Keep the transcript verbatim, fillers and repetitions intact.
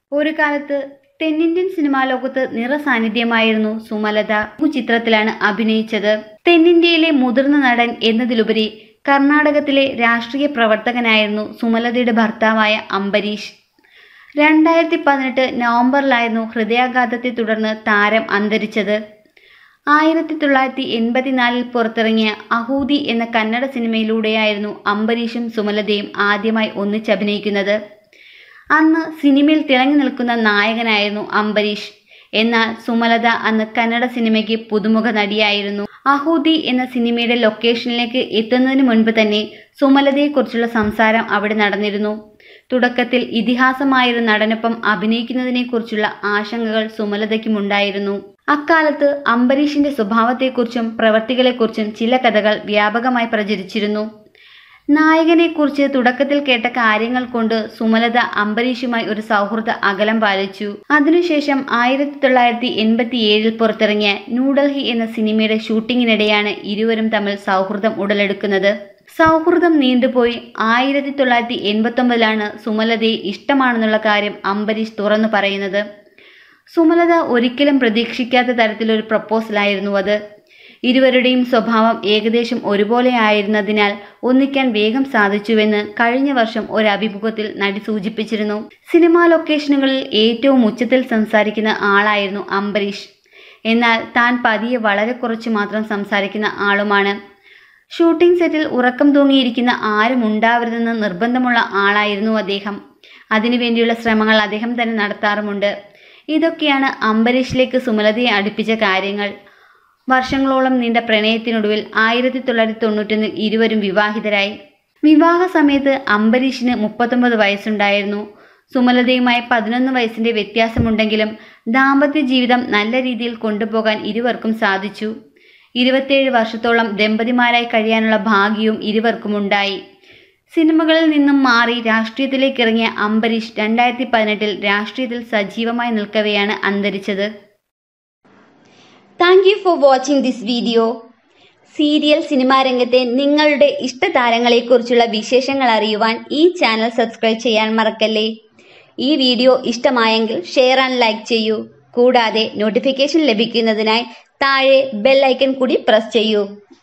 ഒരു കാലത്ത് തെന്നിന്ത്യൻ സിനിമാ ലോകത്ത് നിറസാന്നിധ്യമായിരുന്നു സുമലത. ചിത്രത്തിലാണ് അഭിനയിച്ചത്. തെന്നിന്ത്യയിലെ മുതിർന്ന നടൻ എന്നതിലുപരി കർണാടകത്തിലെ രാഷ്ട്രീയ പ്രവർത്തകനായിരുന്നു സുമലതയുടെ ഭർത്താവായ അംബരീഷ്. രണ്ടായിരത്തി പതിനെട്ട് നവംബറിലായിരുന്നു ഹൃദയാഘാതത്തെ തുടർന്ന് താരം അന്തരിച്ചത്. ആയിരത്തി തൊള്ളായിരത്തി എൺപത്തിനാലിൽ പുറത്തിറങ്ങിയ അഹൂതി എന്ന കന്നഡ സിനിമയിലൂടെയായിരുന്നു അംബരീഷും സുമലതയും ആദ്യമായി ഒന്നിച്ചഭിനയിക്കുന്നത്. അന്ന് സിനിമയിൽ തിളങ്ങി നിൽക്കുന്ന നായകനായിരുന്നു അംബരീഷ്. എന്നാൽ സുമലത അന്ന് കന്നഡ സിനിമയ്ക്ക് പുതുമുഖ നടിയായിരുന്നു. അഹൂതി എന്ന സിനിമയുടെ ലൊക്കേഷനിലേക്ക് എത്തുന്നതിന് മുൻപ് തന്നെ സുമലതയെക്കുറിച്ചുള്ള സംസാരം അവിടെ നടന്നിരുന്നു. തുടക്കത്തിൽ ഇതിഹാസമായൊരു നടനൊപ്പം അഭിനയിക്കുന്നതിനെക്കുറിച്ചുള്ള ആശങ്കകൾ സുമലതയ്ക്കുമുണ്ടായിരുന്നു. അക്കാലത്ത് അംബരീഷിന്റെ സ്വഭാവത്തെക്കുറിച്ചും പ്രവൃത്തികളെക്കുറിച്ചും ചില കഥകൾ വ്യാപകമായി പ്രചരിച്ചിരുന്നു. നായകനെക്കുറിച്ച് തുടക്കത്തിൽ കേട്ട കാര്യങ്ങൾ കൊണ്ട് സുമലത അംബരീഷുമായി ഒരു സൗഹൃദ അകലം പാലിച്ചു. അതിനുശേഷം ആയിരത്തി തൊള്ളായിരത്തി എൺപത്തി ഏഴിൽ പുറത്തിറങ്ങിയ ന്യൂഡൽഹി എന്ന സിനിമയുടെ ഷൂട്ടിങ്ങിനിടെയാണ് ഇരുവരും തമ്മിൽ സൗഹൃദം ഉടലെടുക്കുന്നത്. സൗഹൃദം നീണ്ടുപോയി ആയിരത്തി തൊള്ളായിരത്തി എൺപത്തി ഒമ്പതിലാണ് സുമലതയെ ഇഷ്ടമാണെന്നുള്ള കാര്യം അംബരീഷ് തുറന്നു പറയുന്നത്. സുമലത ഒരിക്കലും പ്രതീക്ഷിക്കാത്ത തരത്തിലൊരു പ്രപ്പോസലായിരുന്നു അത്. ഇരുവരുടെയും സ്വഭാവം ഏകദേശം ഒരുപോലെ ആയിരുന്നതിനാൽ ഒന്നിക്കാൻ വേഗം സാധിച്ചുവെന്ന് കഴിഞ്ഞ വർഷം ഒരു അഭിമുഖത്തിൽ നടി സൂചിപ്പിച്ചിരുന്നു. സിനിമാ ലൊക്കേഷനുകളിൽ ഏറ്റവും ഉച്ചത്തിൽ സംസാരിക്കുന്ന ആളായിരുന്നു അംബരീഷ്. എന്നാൽ താൻ പതിയെ വളരെ കുറച്ച് മാത്രം സംസാരിക്കുന്ന ആളുമാണ്. ഷൂട്ടിംഗ് സെറ്റിൽ ഉറക്കം തൂങ്ങിയിരിക്കുന്ന ആരും ഉണ്ടാവരുതെന്ന് നിർബന്ധമുള്ള ആളായിരുന്നു അദ്ദേഹം. അതിനുവേണ്ടിയുള്ള ശ്രമങ്ങൾ അദ്ദേഹം തന്നെ നടത്താറുമുണ്ട്. ഇതൊക്കെയാണ് അംബരീഷിലേക്ക് സുമലതയെ അടുപ്പിച്ച കാര്യങ്ങൾ. വർഷങ്ങളോളം നീണ്ട പ്രണയത്തിനൊടുവിൽ ആയിരത്തി തൊള്ളായിരത്തി തൊണ്ണൂറ്റൊന്നിൽ ഇരുവരും വിവാഹിതരായി. വിവാഹ സമയത്ത് അംബരീഷിന് മുപ്പത്തൊമ്പത് വയസ്സുണ്ടായിരുന്നു. സുമലതയുമായി പതിനൊന്ന് വയസ്സിന്റെ വ്യത്യാസമുണ്ടെങ്കിലും ദാമ്പത്യ ജീവിതം നല്ല രീതിയിൽ കൊണ്ടുപോകാൻ ഇരുവർക്കും സാധിച്ചു. ഇരുപത്തിയേഴ് വർഷത്തോളം ദമ്പതിമാരായി കഴിയാനുള്ള ഭാഗ്യവും ഇരുവർക്കുമുണ്ടായി. സിനിമകളിൽ നിന്നും മാറി രാഷ്ട്രീയത്തിലേക്ക് ഇറങ്ങിയ അംബരീഷ് രണ്ടായിരത്തി പതിനെട്ടിൽ രാഷ്ട്രീയത്തിൽ സജീവമായി നിൽക്കവെയാണ് അന്തരിച്ചത്. Thank you for watching this video. Serial cinema രംഗത്തെ നിങ്ങളുടെ ഇഷ്ടതാരങ്ങളെക്കുറിച്ചുള്ള വിശേഷങ്ങൾ അറിയുവാൻ ഈ ചാനൽ സബ്സ്ക്രൈബ് ചെയ്യാൻ മറക്കല്ലേ. ഈ വീഡിയോ ഇഷ്ടമായെങ്കിൽ ഷെയർ ആൻഡ് ലൈക്ക് ചെയ്യൂ. കൂടാതെ നോട്ടിഫിക്കേഷൻ ലഭിക്കുന്നതിനായി താഴെ ബെൽ ഐക്കൺ കൂടി പ്രസ് ചെയ്യൂ.